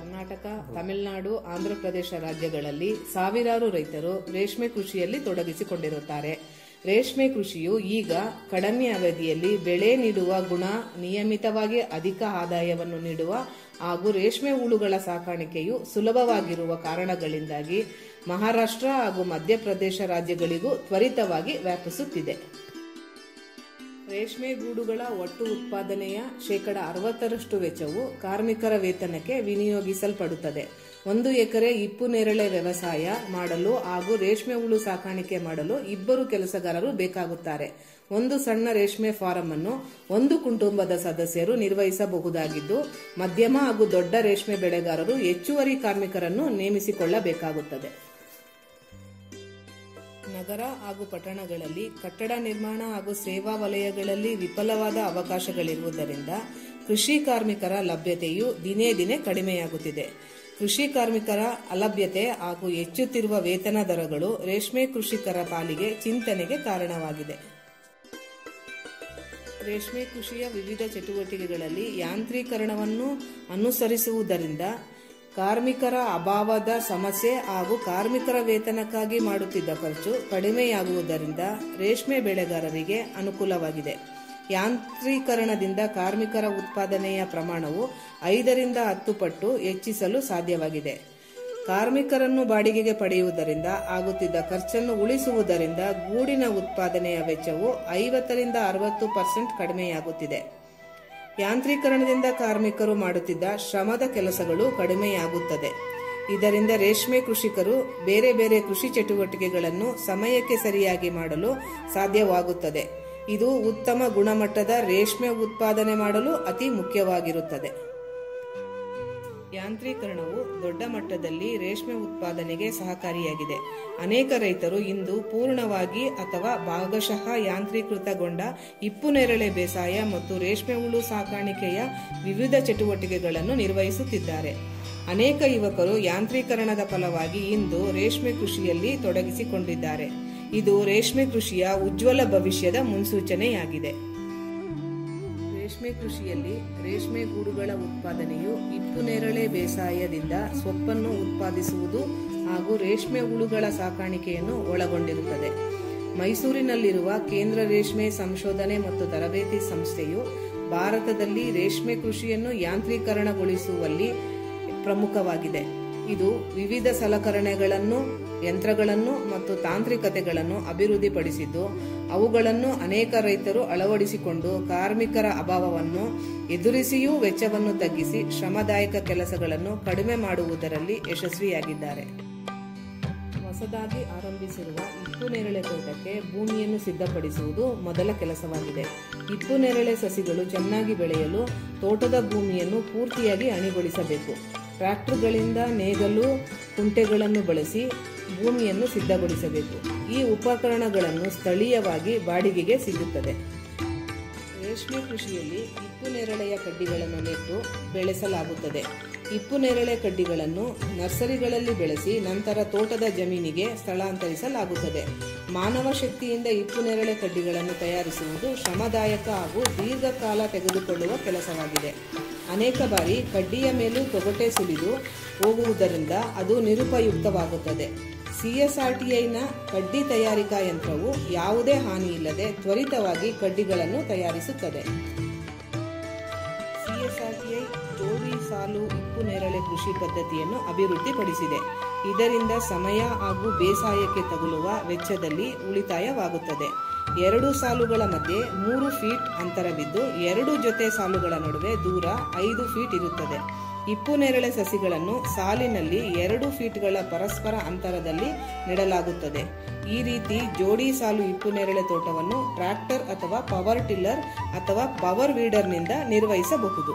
ಕರ್ನಾಟಕ, ತಮಿಳುನಾಡು, ಆಂಧ್ರಪ್ರದೇಶ ರಾಜ್ಯಗಳಲ್ಲಿ ಸಾವಿರಾರು ರೈತರು ರೇಷ್ಮೆ ಕೃಷಿಯಲ್ಲಿ ತೊಡಗಿಸಿಕೊಂಡಿರುತ್ತಾರೆ. ರೇಷ್ಮೆ ಕೃಷಿಯು ಈಗ ಕಡಿಮೆ ಅವಧಿಯಲ್ಲಿ ಬೆಳೆ ನೀಡುವ ಗುಣ, ನಿಯಮಿತವಾಗಿ ಅಧಿಕ ಆದಾಯವನ್ನು ನೀಡುವ ಹಾಗೂ ರೇಷ್ಮೆ ಹುಳುಗಳ ಸಾಕಾಣಿಕೆಯು ಸುಲಭವಾಗಿರುವ ಕಾರಣಗಳಿಂದಾಗಿ ಮಹಾರಾಷ್ಟ್ರ ಹಾಗೂ ಮಧ್ಯಪ್ರದೇಶ ರಾಜ್ಯಗಳಿಗೂ ತ್ವರಿತವಾಗಿ ವ್ಯಾಪಿಸುತ್ತಿದೆ. ರೇಷ್ಮೆ ಗೂಡುಗಳ ಒಟ್ಟು ಉತ್ಪಾದನೆಯ 60% ವೆಚ್ಚವು ಕಾರ್ಮಿಕರ ವೇತನಕ್ಕೆ ವಿನಿಯೋಗಿಸಲ್ಪಡುತ್ತದೆ. 1 ಎಕರೆ ಹಿಪ್ಪುನೇರಳೆ ವ್ಯವಸಾಯ ಮಾಡಲು ಹಾಗೂ ರೇಷ್ಮೆ ಹುಳು ಸಾಕಾಣಿಕೆ ಮಾಡಲು 2 ಕೆಲಸಗಾರರು ಬೇಕಾಗುತ್ತಾರೆ. ಒಂದು ಸಣ್ಣ ರೇಷ್ಮೆ ಫಾರಂ ಅನ್ನು 1 ಕುಟುಂಬದ ಸದಸ್ಯರು ನಿರ್ವಹಿಸಬಹುದಾಗಿದ್ದು, ಮಧ್ಯಮ ಹಾಗೂ ದೊಡ್ಡ ರೇಷ್ಮೆ ಬೆಳೆಗಾರರು ಹೆಚ್ಚುವರಿ ಕಾರ್ಮಿಕರನ್ನು ನೇಮಿಸಿಕೊಳ್ಳಬೇಕಾಗುತ್ತದೆ. ನಗರ ಹಾಗೂ ಪಟ್ಟಣಗಳಲ್ಲಿ ಕಟ್ಟಡ ನಿರ್ಮಾಣ ಹಾಗೂ ಸೇವಾ ವಲಯಗಳಲ್ಲಿ ವಿಫಲವಾದ ಅವಕಾಶಗಳಿರುವುದರಿಂದ ಕೃಷಿ ಕಾರ್ಮಿಕರ ಲಭ್ಯತೆಯು ದಿನೇ ದಿನೇ ಕಡಿಮೆಯಾಗುತ್ತಿದೆ. ಕೃಷಿ ಕಾರ್ಮಿಕರ ಅಲಭ್ಯತೆ ಹಾಗೂ ಹೆಚ್ಚುತ್ತಿರುವ ವೇತನ ದರಗಳು ರೇಷ್ಮೆ ಕೃಷಿಕರ ಪಾಲಿಗೆ ಚಿಂತನೆಗೆ ಕಾರಣವಾಗಿದೆ. ರೇಷ್ಮೆ ಕೃಷಿಯ ವಿವಿಧ ಚಟುವಟಿಕೆಗಳಲ್ಲಿ ಯಾಂತ್ರೀಕರಣವನ್ನು ಅನುಸರಿಸುವುದರಿಂದ ಕಾರ್ಮಿಕರ ಅಭಾವದ ಸಮಸ್ಯೆ ಹಾಗೂ ಕಾರ್ಮಿಕರ ವೇತನಕ್ಕಾಗಿ ಮಾಡುತ್ತಿದ್ದ ಖರ್ಚು ಕಡಿಮೆಯಾಗುವುದರಿಂದ ರೇಷ್ಮೆ ಬೆಳೆಗಾರರಿಗೆ ಅನುಕೂಲವಾಗಿದೆ. ಯಾಂತ್ರೀಕರಣದಿಂದ ಕಾರ್ಮಿಕರ ಉತ್ಪಾದನೆಯ ಪ್ರಮಾಣವು 5 ರಿಂದ 10 ಪಟ್ಟು ಹೆಚ್ಚಿಸಲು ಸಾಧ್ಯವಾಗಿದೆ. ಕಾರ್ಮಿಕರನ್ನು ಬಾಡಿಗೆಗೆ ಪಡೆಯುವುದರಿಂದ ಆಗುತ್ತಿದ್ದ ಖರ್ಚನ್ನು ಉಳಿಸುವುದರಿಂದ ಗೂಡಿನ ಉತ್ಪಾದನೆಯ ವೆಚ್ಚವು 50 ರಿಂದ 60% ಕಡಿಮೆಯಾಗುತ್ತಿದೆ. ಯಾಂತ್ರೀಕರಣದಿಂದ ಕಾರ್ಮಿಕರು ಮಾಡುತ್ತಿದ್ದ ಶ್ರಮದ ಕೆಲಸಗಳು ಕಡಿಮೆಯಾಗುತ್ತದೆ. ಇದರಿಂದ ರೇಷ್ಮೆ ಕೃಷಿಕರು ಬೇರೆ ಬೇರೆ ಕೃಷಿ ಚಟುವಟಿಕೆಗಳನ್ನು ಸಮಯಕ್ಕೆ ಸರಿಯಾಗಿ ಮಾಡಲು ಸಾಧ್ಯವಾಗುತ್ತದೆ. ಇದು ಉತ್ತಮ ಗುಣಮಟ್ಟದ ರೇಷ್ಮೆ ಉತ್ಪಾದನೆ ಮಾಡಲು ಅತಿ ಮುಖ್ಯವಾಗಿರುತ್ತದೆ. ಯಾಂತ್ರೀಕರಣವು ದೊಡ್ಡ ಮಟ್ಟದಲ್ಲಿ ರೇಷ್ಮೆ ಉತ್ಪಾದನೆಗೆ ಸಹಕಾರಿಯಾಗಿದೆ. ಅನೇಕ ರೈತರು ಇಂದು ಪೂರ್ಣವಾಗಿ ಅಥವಾ ಭಾಗಶಃ ಯಾಂತ್ರೀಕೃತಗೊಂಡ ಹಿಪ್ಪುನೇರಳೆ ಬೇಸಾಯ ಮತ್ತು ರೇಷ್ಮೆ ಹುಳು ಸಾಕಾಣಿಕೆಯ ವಿವಿಧ ಚಟುವಟಿಕೆಗಳನ್ನು ನಿರ್ವಹಿಸುತ್ತಿದ್ದಾರೆ. ಅನೇಕ ಯುವಕರು ಯಾಂತ್ರೀಕರಣದ ಫಲವಾಗಿ ಇಂದು ರೇಷ್ಮೆ ಕೃಷಿಯಲ್ಲಿ ತೊಡಗಿಸಿಕೊಂಡಿದ್ದಾರೆ. ಇದು ರೇಷ್ಮೆ ಕೃಷಿಯ ಉಜ್ವಲ ಭವಿಷ್ಯದ ಮುನ್ಸೂಚನೆಯಾಗಿದೆ. ರೇಷ್ಮೆ ಕೃಷಿಯಲ್ಲಿ ರೇಷ್ಮೆ ಗೂಡುಗಳ ಉತ್ಪಾದನೆಯು ಹಿಪ್ಪುನೇರಳೆ ಬೇಸಾಯದಿಂದ ಸೊಪ್ಪನ್ನು ಉತ್ಪಾದಿಸುವುದು ಹಾಗೂ ರೇಷ್ಮೆ ಹುಳುಗಳ ಸಾಕಾಣಿಕೆಯನ್ನು ಒಳಗೊಂಡಿರುತ್ತದೆ. ಮೈಸೂರಿನಲ್ಲಿರುವ ಕೇಂದ್ರ ರೇಷ್ಮೆ ಸಂಶೋಧನೆ ಮತ್ತು ತರಬೇತಿ ಸಂಸ್ಥೆಯು ಭಾರತದಲ್ಲಿ ರೇಷ್ಮೆ ಕೃಷಿಯನ್ನು ಯಾಂತ್ರೀಕರಣಗೊಳಿಸುವಲ್ಲಿ ಪ್ರಮುಖವಾಗಿದೆ. ಇದು ವಿವಿಧ ಸಲಕರಣೆಗಳನ್ನು, ಯಂತ್ರಗಳನ್ನು ಮತ್ತು ತಾಂತ್ರಿಕತೆಗಳನ್ನು ಅಭಿವೃದ್ಧಿಪಡಿಸಿದ್ದು, ಅವುಗಳನ್ನು ಅನೇಕ ರೈತರು ಅಳವಡಿಸಿಕೊಂಡು ಕಾರ್ಮಿಕರ ಅಭಾವವನ್ನು ಎದುರಿಸಿಯೂ ವೆಚ್ಚವನ್ನು ತಗ್ಗಿಸಿ ಶ್ರಮದಾಯಕ ಕೆಲಸಗಳನ್ನು ಕಡಿಮೆ ಮಾಡುವುದರಲ್ಲಿ ಯಶಸ್ವಿಯಾಗಿದ್ದಾರೆ. ಹೊಸದಾಗಿ ಆರಂಭಿಸಿರುವ ಹಿಪ್ಪುನೇರಳೆ ತೋಟಕ್ಕೆ ಭೂಮಿಯನ್ನು ಸಿದ್ಧಪಡಿಸುವುದು ಮೊದಲ ಕೆಲಸವಾಗಿದೆ. ಹಿಪ್ಪುನೇರಳೆ ಸಸಿಗಳು ಚೆನ್ನಾಗಿ ಬೆಳೆಯಲು ತೋಟದ ಭೂಮಿಯನ್ನು ಪೂರ್ತಿಯಾಗಿ ಅಣಿಗೊಳಿಸಬೇಕು. ಟ್ರ್ಯಾಕ್ಟರ್ಗಳಿಂದ ನೇಗಲು, ಕುಂಟೆಗಳನ್ನು ಬಳಸಿ ಭೂಮಿಯನ್ನು ಸಿದ್ಧಗೊಳಿಸಬೇಕು. ಈ ಉಪಕರಣಗಳನ್ನು ಸ್ಥಳೀಯವಾಗಿ ಬಾಡಿಗೆಗೆ ಸಿಗುತ್ತದೆ. ರೇಷ್ಮೆ ಕೃಷಿಯಲ್ಲಿ ಹಿಪ್ಪುನೇರಳೆಯ ಕಡ್ಡಿಗಳನ್ನು ನೆಟ್ಟು ಬೆಳೆಸಲಾಗುತ್ತದೆ. ಹಿಪ್ಪುನೇರಳೆ ಕಡ್ಡಿಗಳನ್ನು ನರ್ಸರಿಗಳಲ್ಲಿ ಬೆಳೆಸಿ ನಂತರ ತೋಟದ ಜಮೀನಿಗೆ ಸ್ಥಳಾಂತರಿಸಲಾಗುತ್ತದೆ. ಮಾನವ ಶಕ್ತಿಯಿಂದ ಹಿಪ್ಪುನೇರಳೆ ಕಡ್ಡಿಗಳನ್ನು ತಯಾರಿಸುವುದು ಶ್ರಮದಾಯಕ ಹಾಗೂ ದೀರ್ಘಕಾಲ ತೆಗೆದುಕೊಳ್ಳುವ ಕೆಲಸವಾಗಿದೆ. ಅನೇಕ ಬಾರಿ ಕಡ್ಡಿಯ ಮೇಲೂ ತೊಗಟೆ ಸುಲಿದು ಹೋಗುವುದರಿಂದ ಅದು ನಿರುಪಯುಕ್ತವಾಗುತ್ತದೆ. CSRTIನ ಕಡ್ಡಿ ತಯಾರಿಕಾ ಯಂತ್ರವು ಯಾವುದೇ ಹಾನಿಯಿಲ್ಲದೆ ತ್ವರಿತವಾಗಿ ಕಡ್ಡಿಗಳನ್ನು ತಯಾರಿಸುತ್ತದೆ. CSRTI ಜೋಡಿ ಸಾಲು ಹಿಪ್ಪುನೇರಳೆ ಕೃಷಿ ಪದ್ಧತಿಯನ್ನು ಅಭಿವೃದ್ಧಿಪಡಿಸಿದೆ. ಇದರಿಂದ ಸಮಯ ಹಾಗೂ ಬೇಸಾಯಕ್ಕೆ ತಗುಲುವ ವೆಚ್ಚದಲ್ಲಿ ಉಳಿತಾಯವಾಗುತ್ತದೆ. 2 ಸಾಲುಗಳ ಮಧ್ಯೆ 3 ಫೀಟ್ ಅಂತರವಿದ್ದು 2 ಜೊತೆ ಸಾಲುಗಳ ನಡುವೆ ದೂರ 5 ಫೀಟ್ ಇರುತ್ತದೆ. ಹಿಪ್ಪುನೇರಳೆ ಸಸಿಗಳನ್ನು ಸಾಲಿನಲ್ಲಿ 2 ಫೀಟ್ಗಳ ಪರಸ್ಪರ ಅಂತರದಲ್ಲಿ ನೆಡಲಾಗುತ್ತದೆ. ಈ ರೀತಿ ಜೋಡಿ ಸಾಲು ಹಿಪ್ಪುನೇರಳೆ ತೋಟವನ್ನು ಟ್ರ್ಯಾಕ್ಟರ್ ಅಥವಾ ಪವರ್ ಟಿಲ್ಲರ್ ಅಥವಾ ಪವರ್ ವೀಡರ್ನಿಂದ ನಿರ್ವಹಿಸಬಹುದು.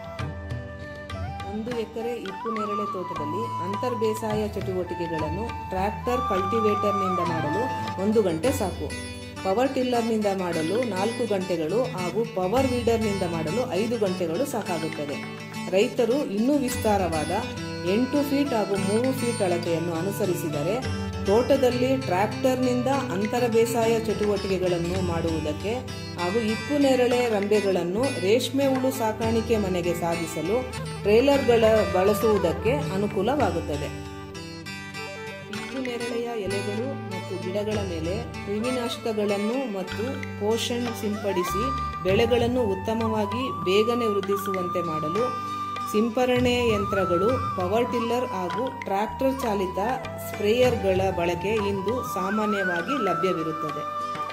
1 ಎಕರೆ ಹಿಪ್ಪುನೇರಳೆ ತೋಟದಲ್ಲಿ ಅಂತರ್ ಬೇಸಾಯ ಚಟುವಟಿಕೆಗಳನ್ನು ಟ್ರ್ಯಾಕ್ಟರ್ ಕಲ್ಟಿವೇಟರ್ನಿಂದ ಮಾಡಲು 1 ಗಂಟೆ ಸಾಕು. ಪವರ್ ಟಿಲ್ಲರ್ನಿಂದ ಮಾಡಲು 4 ಗಂಟೆಗಳು ಹಾಗೂ ಪವರ್ ವೀಡರ್ನಿಂದ ಮಾಡಲು 5 ಗಂಟೆಗಳು ಸಾಕಾಗುತ್ತದೆ. ರೈತರು ಇನ್ನೂ ವಿಸ್ತಾರವಾದ 8 ಫೀಟ್ ಹಾಗೂ 3 ಫೀಟ್ ಅಳತೆಯನ್ನು ಅನುಸರಿಸಿದರೆ ತೋಟದಲ್ಲಿ ಟ್ರ್ಯಾಕ್ಟರ್ನಿಂದ ಅಂತರ ಬೇಸಾಯ ಚಟುವಟಿಕೆಗಳನ್ನು ಮಾಡುವುದಕ್ಕೆ ಹಾಗೂ ಹಿಪ್ಪು ನೇರಳೆ ರಂಬೆಗಳನ್ನು ರೇಷ್ಮೆ ಹುಳು ಸಾಕಾಣಿಕೆ ಮನೆಗೆ ಸಾಗಿಸಲು ಟ್ರೇಲರ್ಗಳ ಬಳಸುವುದಕ್ಕೆ ಅನುಕೂಲವಾಗುತ್ತದೆ. ಹಿಪ್ಪು ನೇರಳೆಯ ಎಲೆಗಳು ಮತ್ತು ಗಿಡಗಳ ಮೇಲೆ ಕ್ರಿಮಿನಾಶಕಗಳನ್ನು ಮತ್ತು ಪೋಷಣ್ ಸಿಂಪಡಿಸಿ ಬೆಳೆಗಳನ್ನು ಉತ್ತಮವಾಗಿ ಬೇಗನೆ ವೃದ್ಧಿಸುವಂತೆ ಮಾಡಲು ಸಿಂಪರಣೆ ಯಂತ್ರಗಳು, ಪವರ್ ಟಿಲ್ಲರ್ ಹಾಗೂ ಟ್ರ್ಯಾಕ್ಟರ್ ಚಾಲಿತ ಸ್ಪ್ರೇಯರ್ಗಳ ಬಳಕೆ ಇಂದು ಸಾಮಾನ್ಯವಾಗಿ ಲಭ್ಯವಿರುತ್ತದೆ.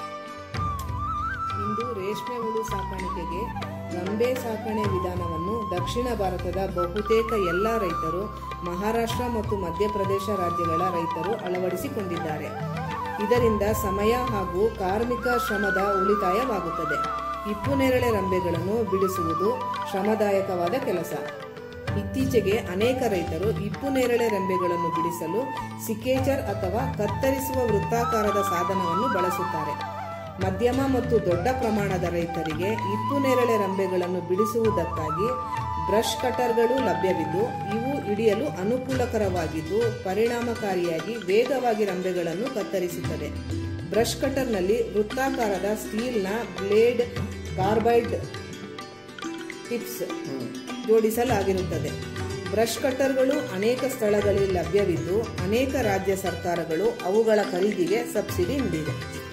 ಇಂದು ರೇಷ್ಮೆ ಹುಳು ಸಾಕಾಣಿಕೆಗೆ ರಂಬೆ ಸಾಕಣೆ ವಿಧಾನವನ್ನು ದಕ್ಷಿಣ ಭಾರತದ ಬಹುತೇಕ ಎಲ್ಲ ರೈತರು, ಮಹಾರಾಷ್ಟ್ರ ಮತ್ತು ಮಧ್ಯಪ್ರದೇಶ ರಾಜ್ಯಗಳ ರೈತರು ಅಳವಡಿಸಿಕೊಂಡಿದ್ದಾರೆ. ಇದರಿಂದ ಸಮಯ ಹಾಗೂ ಕಾರ್ಮಿಕ ಶ್ರಮದ ಉಳಿತಾಯವಾಗುತ್ತದೆ. ಹಿಪ್ಪು ನೇರಳೆ ರಂಬೆಗಳನ್ನು ಬಿಡಿಸುವುದು ಶ್ರಮದಾಯಕವಾದ ಕೆಲಸ. ಇತ್ತೀಚೆಗೆ ಅನೇಕ ರೈತರು ಹಿಪ್ಪು ನೇರಳೆ ರೆಂಬೆಗಳನ್ನು ಬಿಡಿಸಲು ಸಿಕೇಚರ್ ಅಥವಾ ಕತ್ತರಿಸುವ ವೃತ್ತಾಕಾರದ ಸಾಧನವನ್ನು ಬಳಸುತ್ತಾರೆ. ಮಧ್ಯಮ ಮತ್ತು ದೊಡ್ಡ ಪ್ರಮಾಣದ ರೈತರಿಗೆ ಹಿಪ್ಪು ನೇರಳೆ ರೆಂಬೆಗಳನ್ನು ಬಿಡಿಸುವುದಕ್ಕಾಗಿ ಬ್ರಷ್ ಕಟರ್ಗಳು ಲಭ್ಯವಿದ್ದು, ಇವು ಹಿಡಿಯಲು ಅನುಕೂಲಕರವಾಗಿದ್ದು ಪರಿಣಾಮಕಾರಿಯಾಗಿ ವೇಗವಾಗಿ ರೆಂಬೆಗಳನ್ನು ಕತ್ತರಿಸುತ್ತದೆ. ಬ್ರಷ್ ಕಟರ್ನಲ್ಲಿ ವೃತ್ತಾಕಾರದ ಸ್ಟೀಲ್ನ ಬ್ಲೇಡ್, ಕಾರ್ಬೈಡ್ ಟಿಪ್ಸ್ ಜೋಡಿಸಲಾಗಿರುತ್ತದೆ. ಬ್ರಷ್ ಕಟರ್ಗಳು ಅನೇಕ ಸ್ಥಳಗಳಲ್ಲಿ ಲಭ್ಯವಿದ್ದು, ಅನೇಕ ರಾಜ್ಯ ಸರ್ಕಾರಗಳು ಅವುಗಳ ಖರೀದಿಗೆ ಸಬ್ಸಿಡಿ ನೀಡಿವೆ.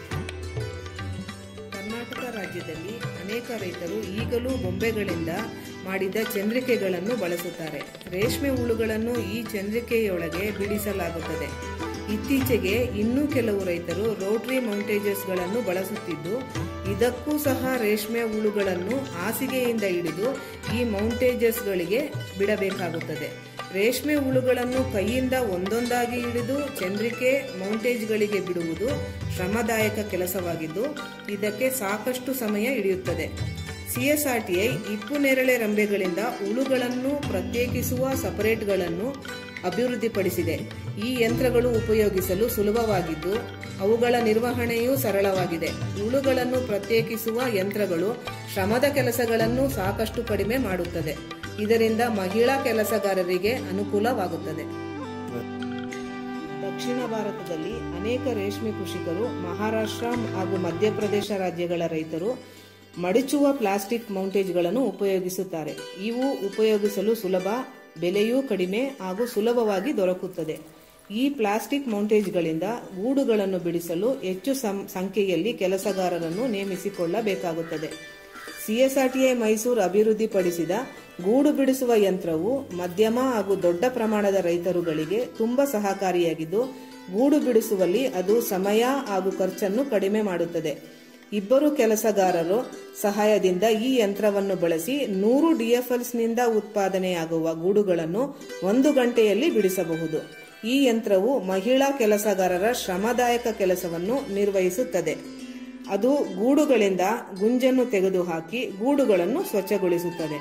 ಕರ್ನಾಟಕ ರಾಜ್ಯದಲ್ಲಿ ಅನೇಕ ರೈತರು ಈಗಲೂ ಬೊಂಬೆಗಳಿಂದ ಮಾಡಿದ ಚಂದ್ರಿಕೆಗಳನ್ನು ಬಳಸುತ್ತಾರೆ. ರೇಷ್ಮೆ ಹುಳುಗಳನ್ನು ಈ ಚಂದ್ರಿಕೆಯೊಳಗೆ ಬಿಡಿಸಲಾಗುತ್ತದೆ. ಇತ್ತೀಚೆಗೆ ಇನ್ನೂ ಕೆಲವು ರೈತರು ರೋಟರಿ ಮೌಂಟೇಜಸ್ಗಳನ್ನು ಬಳಸುತ್ತಿದ್ದು, ಇದಕ್ಕೂ ಸಹ ರೇಷ್ಮೆ ಹುಳುಗಳನ್ನು ಹಾಸಿಗೆಯಿಂದ ಹಿಡಿದು ಈ ಮೌಂಟೇಜಸ್ಗಳಿಗೆ ಬಿಡಬೇಕಾಗುತ್ತದೆ. ರೇಷ್ಮೆ ಹುಳುಗಳನ್ನು ಕೈಯಿಂದ ಒಂದೊಂದಾಗಿ ಹಿಡಿದು ಚಂದ್ರಿಕೆ ಮೌಂಟೇಜ್ಗಳಿಗೆ ಬಿಡುವುದು ಶ್ರಮದಾಯಕ ಕೆಲಸವಾಗಿದ್ದು, ಇದಕ್ಕೆ ಸಾಕಷ್ಟು ಸಮಯ ಹಿಡಿಯುತ್ತದೆ. CSRTI ಹಿಪ್ಪು ನೇರಳೆ ರಂಬೆಗಳಿಂದ ಹುಳುಗಳನ್ನು ಪ್ರತ್ಯೇಕಿಸುವ ಸಪರೇಟ್ಗಳನ್ನು ಅಭಿವೃದ್ಧಿಪಡಿಸಿದೆ. ಈ ಯಂತ್ರಗಳು ಉಪಯೋಗಿಸಲು ಸುಲಭವಾಗಿದ್ದು, ಅವುಗಳ ನಿರ್ವಹಣೆಯೂ ಸರಳವಾಗಿದೆ. ಹುಳುಗಳನ್ನು ಪ್ರತ್ಯೇಕಿಸುವ ಯಂತ್ರಗಳು ಶ್ರಮದ ಕೆಲಸಗಳನ್ನು ಸಾಕಷ್ಟು ಕಡಿಮೆ ಮಾಡುತ್ತದೆ. ಇದರಿಂದ ಮಹಿಳಾ ಕೆಲಸಗಾರರಿಗೆ ಅನುಕೂಲವಾಗುತ್ತದೆ. ದಕ್ಷಿಣ ಭಾರತದಲ್ಲಿ ಅನೇಕ ರೇಷ್ಮೆ ಕೃಷಿಕರು, ಮಹಾರಾಷ್ಟ್ರ ಹಾಗೂ ಮಧ್ಯಪ್ರದೇಶ ರಾಜ್ಯಗಳ ರೈತರು ಮಡಚುವ ಪ್ಲಾಸ್ಟಿಕ್ ಮೌಂಟೇಜ್ಗಳನ್ನು ಉಪಯೋಗಿಸುತ್ತಾರೆ. ಇವು ಉಪಯೋಗಿಸಲು ಸುಲಭ, ಬೆಲೆಯೂ ಕಡಿಮೆ ಹಾಗೂ ಸುಲಭವಾಗಿ ದೊರಕುತ್ತದೆ. ಈ ಪ್ಲಾಸ್ಟಿಕ್ ಮೌಂಟೇಜ್ಗಳಿಂದ ಗೂಡುಗಳನ್ನು ಬಿಡಿಸಲು ಹೆಚ್ಚು ಸಂಖ್ಯೆಯಲ್ಲಿ ಕೆಲಸಗಾರರನ್ನು ನೇಮಿಸಿಕೊಳ್ಳಬೇಕಾಗುತ್ತದೆ. CSRTI ಮೈಸೂರು ಅಭಿವೃದ್ಧಿಪಡಿಸಿದ ಗೂಡು ಬಿಡಿಸುವ ಯಂತ್ರವು ಮಧ್ಯಮ ಹಾಗೂ ದೊಡ್ಡ ಪ್ರಮಾಣದ ರೈತರುಗಳಿಗೆ ತುಂಬಾ ಸಹಕಾರಿಯಾಗಿದ್ದು, ಗೂಡು ಬಿಡಿಸುವಲ್ಲಿ ಅದು ಸಮಯ ಹಾಗೂ ಖರ್ಚನ್ನು ಕಡಿಮೆ ಮಾಡುತ್ತದೆ. ಇಬ್ಬರು ಕೆಲಸಗಾರರು ಸಹಾಯದಿಂದ ಈ ಯಂತ್ರವನ್ನು ಬಳಸಿ 100 DFLsನಿಂದ ಉತ್ಪಾದನೆಯಾಗುವ ಗೂಡುಗಳನ್ನು 1 ಗಂಟೆಯಲ್ಲಿ ಬಿಡಿಸಬಹುದು. ಈ ಯಂತ್ರವು ಮಹಿಳಾ ಕೆಲಸಗಾರರ ಶ್ರಮದಾಯಕ ಕೆಲಸವನ್ನು ನಿರ್ವಹಿಸುತ್ತದೆ. ಅದು ಗೂಡುಗಳಿಂದ ಗುಂಜನ್ನು ತೆಗೆದುಹಾಕಿ ಗೂಡುಗಳನ್ನು ಸ್ವಚ್ಛಗೊಳಿಸುತ್ತದೆ.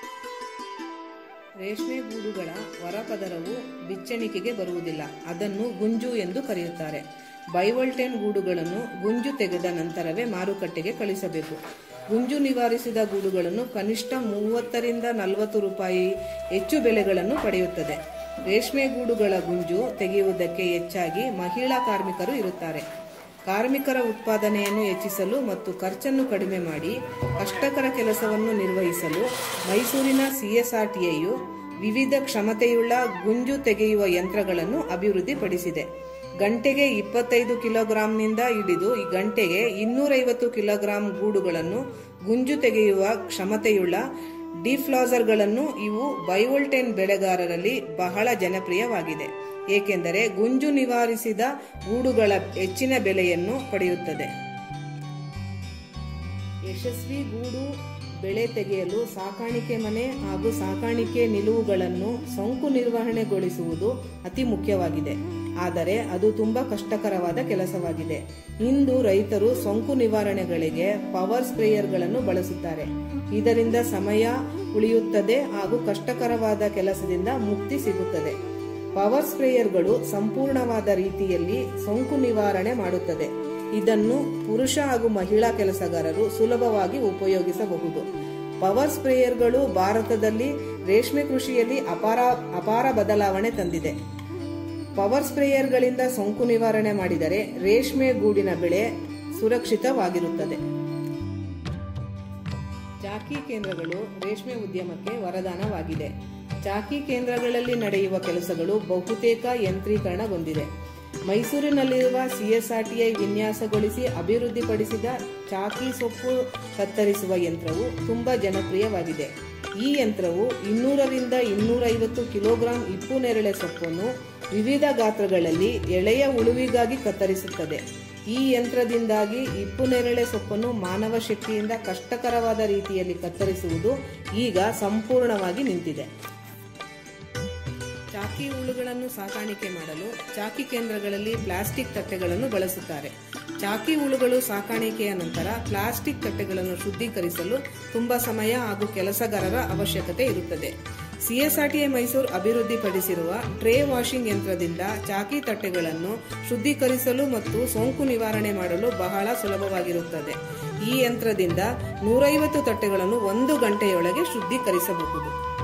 ರೇಷ್ಮೆ ಗೂಡುಗಳ ಹೊರಪದರವು ಬಿಚ್ಚಣಿಕೆಗೆ ಬರುವುದಿಲ್ಲ. ಅದನ್ನು ಗುಂಜು ಎಂದು ಕರೆಯುತ್ತಾರೆ. ಬೈವೋಲ್ಟೇನ್ ಗೂಡುಗಳನ್ನು ಗುಂಜು ತೆಗೆದ ನಂತರವೇ ಮಾರುಕಟ್ಟೆಗೆ ಕಳಿಸಬೇಕು. ಗುಂಜು ನಿವಾರಿಸಿದ ಗೂಡುಗಳನ್ನು ಕನಿಷ್ಠ 30 ರಿಂದ 40 ರೂಪಾಯಿ ಹೆಚ್ಚು ಬೆಲೆಗಳನ್ನು ಪಡೆಯುತ್ತದೆ. ರೇಷ್ಮೆ ಗೂಡುಗಳ ಗುಂಜು ತೆಗೆಯುವುದಕ್ಕೆ ಹೆಚ್ಚಾಗಿ ಮಹಿಳಾ ಕಾರ್ಮಿಕರು ಇರುತ್ತಾರೆ. ಕಾರ್ಮಿಕರ ಉತ್ಪಾದನೆಯನ್ನು ಹೆಚ್ಚಿಸಲು ಮತ್ತು ಖರ್ಚನ್ನು ಕಡಿಮೆ ಮಾಡಿ ಕಷ್ಟಕರ ಕೆಲಸವನ್ನು ನಿರ್ವಹಿಸಲು ಮೈಸೂರಿನ CSRTIಯು ವಿವಿಧ ಕ್ಷಮತೆಯುಳ್ಳ ಗುಂಜು ತೆಗೆಯುವ ಯಂತ್ರಗಳನ್ನು ಅಭಿವೃದ್ಧಿಪಡಿಸಿದೆ. ಗಂಟೆಗೆ 25 ಕಿಲೋಗ್ರಾಂನಿಂದ ಹಿಡಿದು ಗಂಟೆಗೆ 250 ಕಿಲೋಗ್ರಾಂ ಗೂಡುಗಳನ್ನು ಗುಂಜು ತೆಗೆಯುವ ಕ್ಷಮತೆಯುಳ್ಳ ಡಿಫ್ಲಾಸರ್ಗಳನ್ನು ಇವು ಬೈವೋಲ್ಟೇನ್ ಬೆಳೆಗಾರರಲ್ಲಿ ಬಹಳ ಜನಪ್ರಿಯವಾಗಿದೆ. ಏಕೆಂದರೆ ಗುಂಜು ನಿವಾರಿಸಿದ ಗೂಡುಗಳ ಹೆಚ್ಚಿನ ಬೆಲೆಯನ್ನು ಪಡೆಯುತ್ತದೆ. ಯಶಸ್ವಿ ಗೂಡು ಬೆಳೆ ತೆಗೆಯಲು ಸಾಕಾಣಿಕೆ ಮನೆ ಹಾಗೂ ಸಾಕಾಣಿಕೆ ನಿಲುವುಗಳನ್ನು ಸೋಂಕು ನಿರ್ವಹಣೆಗೊಳಿಸುವುದು ಅತಿ ಮುಖ್ಯವಾಗಿದೆ. ಆದರೆ ಅದು ತುಂಬಾ ಕಷ್ಟಕರವಾದ ಕೆಲಸವಾಗಿದೆ. ಇಂದು ರೈತರು ಸೋಂಕು ನಿವಾರಣೆಗಳಿಗೆ ಪವರ್ ಸ್ಪ್ರೇಯರ್ಗಳನ್ನು ಬಳಸುತ್ತಾರೆ. ಇದರಿಂದ ಸಮಯ ಉಳಿಯುತ್ತದೆ ಹಾಗೂ ಕಷ್ಟಕರವಾದ ಕೆಲಸದಿಂದ ಮುಕ್ತಿ ಸಿಗುತ್ತದೆ. ಪವರ್ ಸ್ಪ್ರೇಯರ್ಗಳು ಸಂಪೂರ್ಣವಾದ ರೀತಿಯಲ್ಲಿ ಸೋಂಕು ನಿವಾರಣೆ ಮಾಡುತ್ತದೆ. ಇದನ್ನು ಪುರುಷ ಹಾಗೂ ಮಹಿಳಾ ಕೆಲಸಗಾರರು ಸುಲಭವಾಗಿ ಉಪಯೋಗಿಸಬಹುದು. ಪವರ್ ಸ್ಪ್ರೇಯರ್ಗಳು ಭಾರತದಲ್ಲಿ ರೇಷ್ಮೆ ಕೃಷಿಯಲ್ಲಿ ಅಪಾರ ಬದಲಾವಣೆ ತಂದಿದೆ. ಪವರ್ ಸ್ಪ್ರೇಯರ್ಗಳಿಂದ ಸೋಂಕು ನಿವಾರಣೆ ಮಾಡಿದರೆ ರೇಷ್ಮೆ ಗೂಡಿನ ಬೆಳೆ ಸುರಕ್ಷಿತವಾಗಿರುತ್ತದೆ. ಚಾಕಿ ಕೇಂದ್ರಗಳು ರೇಷ್ಮೆ ಉದ್ಯಮಕ್ಕೆ ವರದಾನವಾಗಿದೆ. ಚಾಕಿ ಕೇಂದ್ರಗಳಲ್ಲಿ ನಡೆಯುವ ಕೆಲಸಗಳು ಬಹುತೇಕ ಯಂತ್ರೀಕರಣಗೊಂಡಿದೆ. ಮೈಸೂರಿನಲ್ಲಿರುವ CSRTI ವಿನ್ಯಾಸಗೊಳಿಸಿ ಅಭಿವೃದ್ಧಿಪಡಿಸಿದ ಚಾಕಿ ಸೊಪ್ಪು ಕತ್ತರಿಸುವ ಯಂತ್ರವು ತುಂಬಾ ಜನಪ್ರಿಯವಾಗಿದೆ. ಈ ಯಂತ್ರವು 200ರಿಂದ 250 ಕಿಲೋಗ್ರಾಂ ಇಪ್ಪು ನೇರಳೆ ಸೊಪ್ಪನ್ನು ವಿವಿಧ ಗಾತ್ರಗಳಲ್ಲಿ ಎಳೆಯ ಉಳುವಿಗಾಗಿ ಕತ್ತರಿಸುತ್ತದೆ. ಈ ಯಂತ್ರದಿಂದಾಗಿ ಇಪ್ಪು ನೇರಳೆ ಸೊಪ್ಪನ್ನು ಮಾನವ ಶಕ್ತಿಯಿಂದ ಕಷ್ಟಕರವಾದ ರೀತಿಯಲ್ಲಿ ಕತ್ತರಿಸುವುದು ಈಗ ಸಂಪೂರ್ಣವಾಗಿ ನಿಂತಿದೆ. ಚಾಕಿ ಹುಳುಗಳನ್ನು ಸಾಕಾಣಿಕೆ ಮಾಡಲು ಚಾಕಿ ಕೇಂದ್ರಗಳಲ್ಲಿ ಪ್ಲಾಸ್ಟಿಕ್ ತಟ್ಟೆಗಳನ್ನು ಬಳಸುತ್ತಾರೆ. ಚಾಕಿ ಹುಳುಗಳು ಸಾಕಾಣಿಕೆಯ ನಂತರ ಪ್ಲಾಸ್ಟಿಕ್ ತಟ್ಟೆಗಳನ್ನು ಶುದ್ಧೀಕರಿಸಲು ತುಂಬಾ ಸಮಯ ಹಾಗೂ ಕೆಲಸಗಾರರ ಅವಶ್ಯಕತೆ ಇರುತ್ತದೆ. CSRTI ಮೈಸೂರು ಅಭಿವೃದ್ಧಿಪಡಿಸಿರುವ ಟ್ರೇ ವಾಷಿಂಗ್ ಯಂತ್ರದಿಂದ ಚಾಕಿ ತಟ್ಟೆಗಳನ್ನು ಶುದ್ಧೀಕರಿಸಲು ಮತ್ತು ಸೋಂಕು ನಿವಾರಣೆ ಮಾಡಲು ಬಹಳ ಸುಲಭವಾಗಿರುತ್ತದೆ. ಈ ಯಂತ್ರದಿಂದ 150 ತಟ್ಟೆಗಳನ್ನು 1 ಗಂಟೆಯೊಳಗೆ ಶುದ್ಧೀಕರಿಸಬಹುದು.